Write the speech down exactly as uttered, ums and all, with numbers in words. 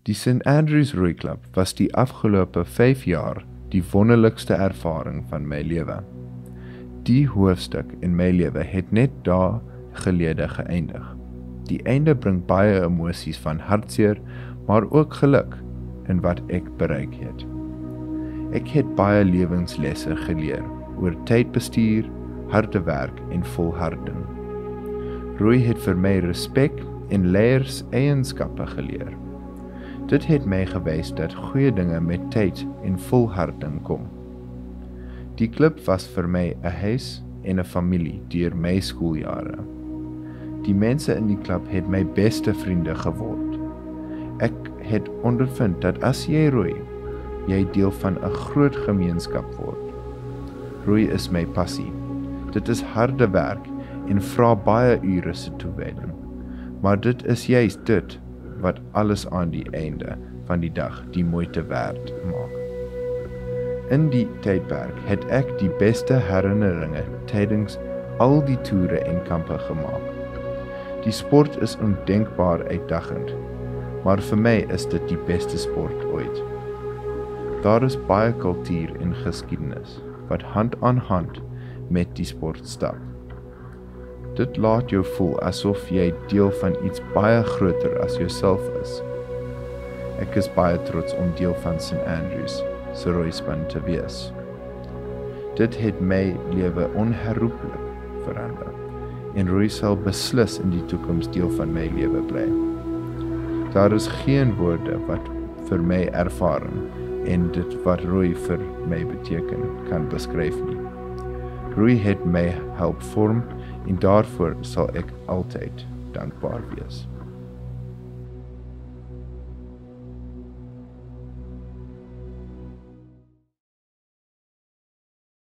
Die Saint Andrews Roei Klub was die afgelope vyf jaar die wonderlikste ervaring van my lewe. Die hoofstuk in my lewe het net daar gelede geëindig. Die einde bring baie emosies van hartseer, maar ook geluk in wat ek bereik het. Ek het baie lewenslesse geleer oor tydbestuur, harde werk en volharding. Roei het vir my respek en leierseienskappe geleer. Dit het my gewys dat goeie dinge met tyd en volharding kom. Die klub was vir my 'n huis en 'n familie deur my skooljare. Die mense in die klub het my beste vriende geword. Ek het ondervind dat as jy roei, jy deel van 'n groot gemeenskap word. Roei is my passie. Dit is harde werk en vra baie ure se toewyding. Maar dit is juist dit wat alles aan die einde van die dag die moeite werd maak. In die tydperk het ek die beste herinneringe tydens al die toere en kampe gemaak. Die sport is ondenkbaar uitdagend, maar vir my is dit die beste sport ooit. Daar is baie kultuur en geskiedenis wat hand aan hand met die sport stap. Dit laat jou voel asof jy deel van iets baie groter as jouself is. Ek is baie trots om deel van Saint Andrews se roeispan te wees. Dit het my lewe onherroepelik verander en roei sal beslis in die toekoms deel van my lewe bly. Daar is geen woorde wat vir my ervaring en dit wat roei vir my beteken kan beskryf nie. Roei het my help vorm en daarvoor sal ek altyd dankbaar wees.